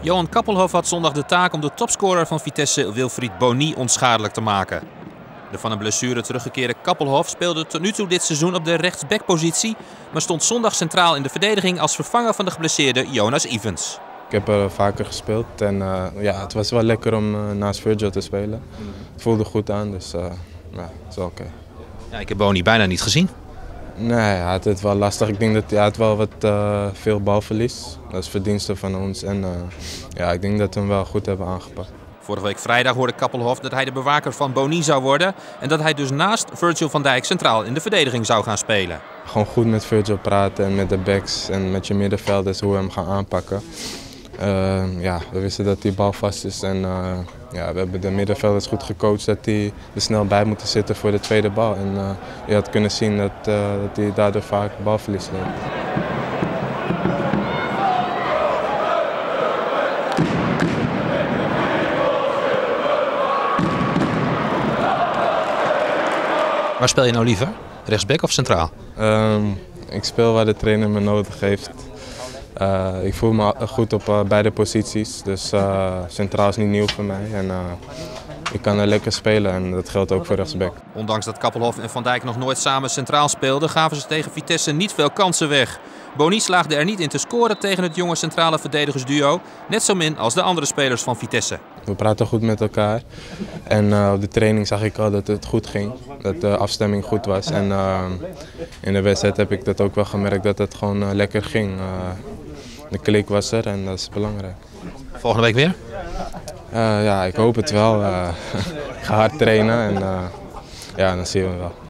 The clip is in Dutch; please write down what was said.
Johan Kappelhof had zondag de taak om de topscorer van Vitesse, Wilfried Bony, onschadelijk te maken. De van een blessure teruggekeerde Kappelhof speelde tot nu toe dit seizoen op de rechtsbackpositie, maar stond zondag centraal in de verdediging als vervanger van de geblesseerde Jonas Evans. Ik heb er vaker gespeeld en ja, het was wel lekker om naast Virgil te spelen. Het voelde goed aan, dus ja, het is wel oké. Ja, ik heb Bony bijna niet gezien. Nee, hij had het wel lastig. Ik denk dat hij had wel wat veel balverlies. Dat is verdienste van ons en ja, ik denk dat we hem wel goed hebben aangepakt. Vorige week vrijdag hoorde Kappelhof dat hij de bewaker van Bony zou worden en dat hij dus naast Virgil van Dijk centraal in de verdediging zou gaan spelen. Gewoon goed met Virgil praten en met de backs en met je middenvelders hoe we hem gaan aanpakken. Ja, we wisten dat die bal vast is en ja, we hebben de middenvelders goed gecoacht dat die er snel bij moeten zitten voor de tweede bal. En je had kunnen zien dat hij daardoor vaak balverlies loopt. Waar speel je nou liever? Rechtsback of centraal? Ik speel waar de trainer me nodig heeft. Ik voel me goed op beide posities, dus centraal is niet nieuw voor mij. En ik kan er lekker spelen en dat geldt ook voor rechtsback. Ondanks dat Kappelhof en Van Dijk nog nooit samen centraal speelden, gaven ze tegen Vitesse niet veel kansen weg. Bony slaagde er niet in te scoren tegen het jonge centrale verdedigersduo, net zo min als de andere spelers van Vitesse. We praten goed met elkaar en op de training zag ik al dat het goed ging, dat de afstemming goed was. En in de wedstrijd heb ik dat ook wel gemerkt dat het gewoon lekker ging. De klik was er en dat is belangrijk. Volgende week weer? Ja, ik hoop het wel. Ik ga hard trainen en ja, dan zien we wel.